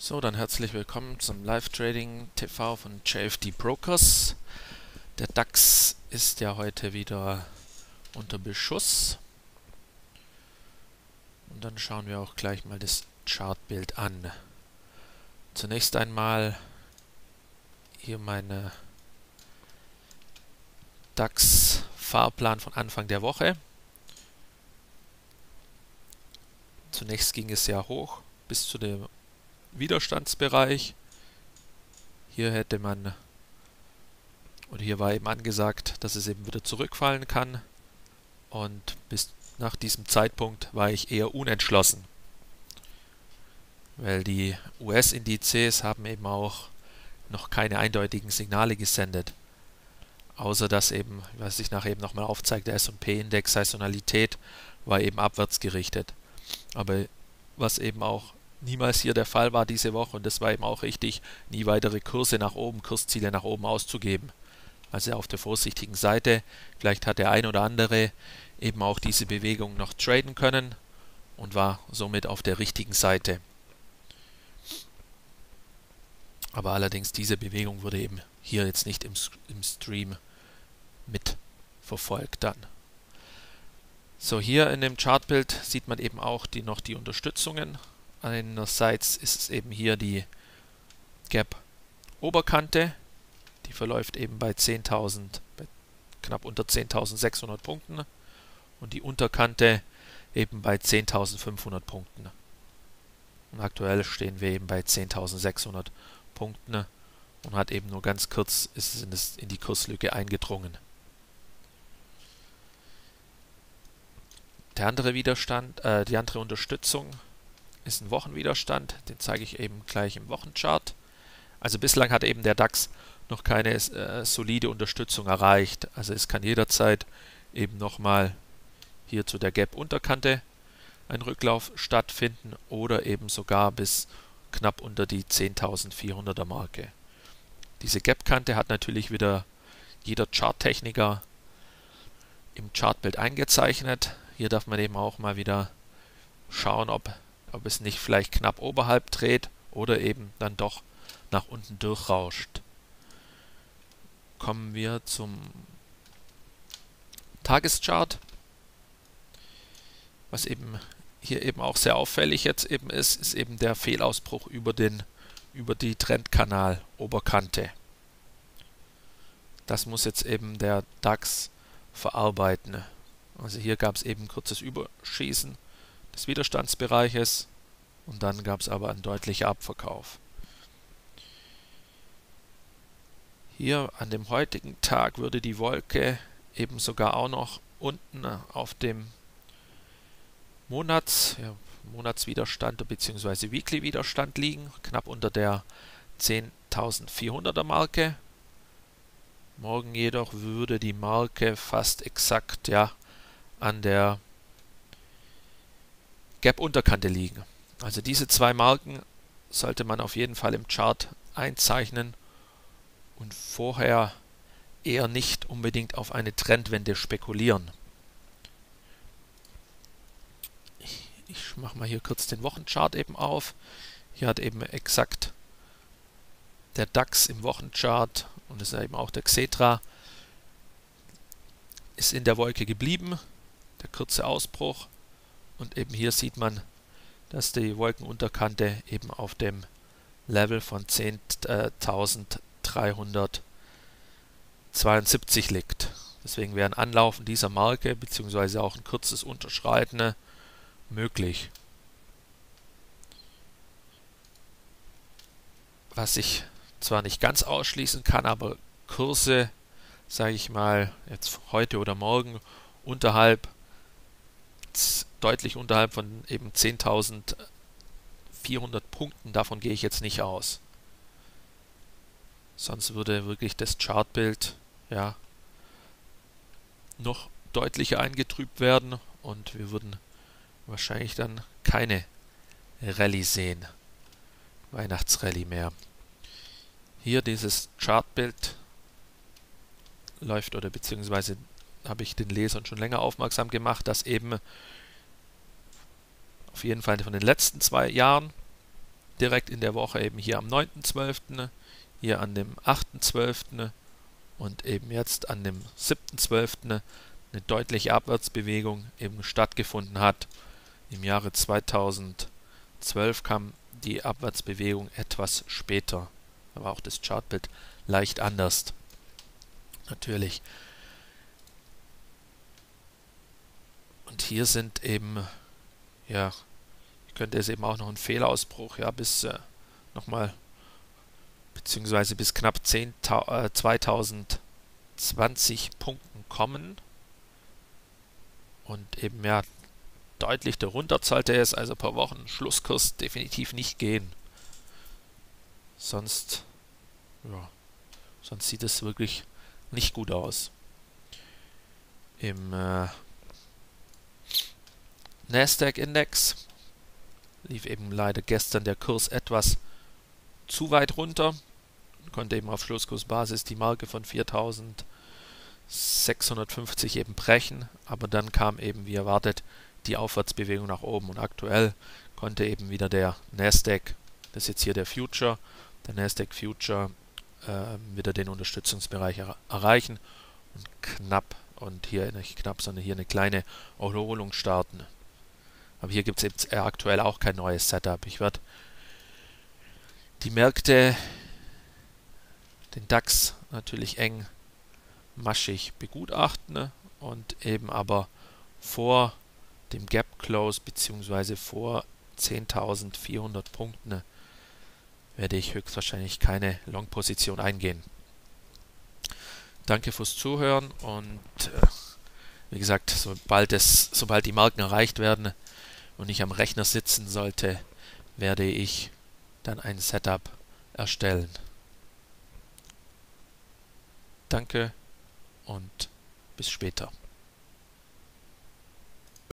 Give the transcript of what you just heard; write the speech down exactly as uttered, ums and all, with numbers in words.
So, dann herzlich willkommen zum Live-Trading T V von J F D Brokers. Der DAX ist ja heute wieder unter Beschuss. Und dann schauen wir auch gleich mal das Chartbild an. Zunächst einmal hier meine DAX-Fahrplan von Anfang der Woche. Zunächst ging es ja hoch bis zu dem Widerstandsbereich. Hier hätte man, oder hier war eben angesagt, dass es eben wieder zurückfallen kann. Und bis nach diesem Zeitpunkt war ich eher unentschlossen, weil die U S-Indizes haben eben auch noch keine eindeutigen Signale gesendet. Außer dass eben, was ich nachher eben nochmal aufzeigt, der S und P-Index, Saisonalität war eben abwärts gerichtet. Aber was eben auch niemals hier der Fall war diese Woche, und das war eben auch richtig, nie weitere Kurse nach oben, Kursziele nach oben auszugeben. Also auf der vorsichtigen Seite. Vielleicht hat der ein oder andere eben auch diese Bewegung noch traden können und war somit auf der richtigen Seite. Aber allerdings diese Bewegung wurde eben hier jetzt nicht im, im Stream mit verfolgt dann. So, hier in dem Chartbild sieht man eben auch die, noch die Unterstützungen. Einerseits ist es eben hier die Gap-Oberkante, die verläuft eben bei zehntausend, bei knapp unter zehntausendsechshundert Punkten, und die Unterkante eben bei zehntausendfünfhundert Punkten. Und aktuell stehen wir eben bei zehntausendsechshundert Punkten und hat eben nur ganz kurz ist es in die Kurslücke eingedrungen. Der andere Widerstand, äh, die andere Unterstützung ist ein Wochenwiderstand, den zeige ich eben gleich im Wochenchart. Also bislang hat eben der DAX noch keine äh, solide Unterstützung erreicht. Also es kann jederzeit eben nochmal hier zu der Gap-Unterkante ein Rücklauf stattfinden oder eben sogar bis knapp unter die zehntausendvierhunderter Marke. Diese Gap-Kante hat natürlich wieder jeder Charttechniker im Chartbild eingezeichnet. Hier darf man eben auch mal wieder schauen, ob ob es nicht vielleicht knapp oberhalb dreht oder eben dann doch nach unten durchrauscht. Kommen wir zum Tageschart. Was eben hier eben auch sehr auffällig jetzt eben ist, ist eben der Fehlausbruch über den über die Trendkanal-Oberkante. Das muss jetzt eben der DAX verarbeiten. Also hier gab es eben ein kurzes Überschießen des Widerstandsbereiches und dann gab es aber einen deutlichen Abverkauf. Hier an dem heutigen Tag würde die Wolke eben sogar auch noch unten auf dem Monats, ja, Monatswiderstand bzw. Weekly Widerstand liegen, knapp unter der zehntausendvierhunderter Marke. Morgen jedoch würde die Marke fast exakt ja an der Gap-Unterkante liegen. Also diese zwei Marken sollte man auf jeden Fall im Chart einzeichnen und vorher eher nicht unbedingt auf eine Trendwende spekulieren. Ich, ich mache mal hier kurz den Wochenchart eben auf. Hier hat eben exakt der DAX im Wochenchart, und das ist eben auch der Xetra, ist in der Wolke geblieben, der kurze Ausbruch. Und eben hier sieht man, dass die Wolkenunterkante eben auf dem Level von zehntausenddreihundertzweiundsiebzig liegt. Deswegen wäre ein Anlaufen dieser Marke bzw. auch ein kurzes Unterschreiten möglich. Was ich zwar nicht ganz ausschließen kann, aber Kurse, sage ich mal, jetzt heute oder morgen unterhalb deutlich unterhalb von eben zehntausendvierhundert Punkten, davon gehe ich jetzt nicht aus. Sonst würde wirklich das Chartbild ja noch deutlicher eingetrübt werden und wir würden wahrscheinlich dann keine Rallye sehen, Weihnachtsrallye mehr. Hier dieses Chartbild läuft, oder beziehungsweise habe ich den Lesern schon länger aufmerksam gemacht, dass eben auf jeden Fall von den letzten zwei Jahren direkt in der Woche eben hier am neunten zwölften, hier an dem achten zwölften und eben jetzt an dem siebten zwölften eine deutliche Abwärtsbewegung eben stattgefunden hat. Im Jahre zweitausendzwölf kam die Abwärtsbewegung etwas später. Da war auch das Chartbild leicht anders. Natürlich. Und hier sind eben, ja, könnte es eben auch noch ein Fehlausbruch, ja, bis äh, nochmal, beziehungsweise bis knapp zehn, äh, zweitausendzwanzig Punkten kommen. Und eben, ja, deutlich darunter sollte es also per Wochen Schlusskurs definitiv nicht gehen. Sonst, ja, sonst sieht es wirklich nicht gut aus. Im äh, Nasdaq-Index lief eben leider gestern der Kurs etwas zu weit runter, konnte eben auf Schlusskursbasis die Marke von viertausendsechshundertfünfzig eben brechen, aber dann kam eben wie erwartet die Aufwärtsbewegung nach oben und aktuell konnte eben wieder der Nasdaq, das ist jetzt hier der Future, der Nasdaq Future äh, wieder den Unterstützungsbereich er erreichen und knapp, und hier nicht knapp, sondern hier eine kleine Erholung starten. Aber hier gibt es jetzt aktuell auch kein neues Setup. Ich werde die Märkte, den DAX natürlich eng maschig begutachten und eben aber vor dem Gap Close bzw. vor zehntausendvierhundert Punkten werde ich höchstwahrscheinlich keine Long-Position eingehen. Danke fürs Zuhören und äh, wie gesagt, sobald, es, sobald die Marken erreicht werden und ich am Rechner sitzen sollte, werde ich dann ein Setup erstellen. Danke und bis später.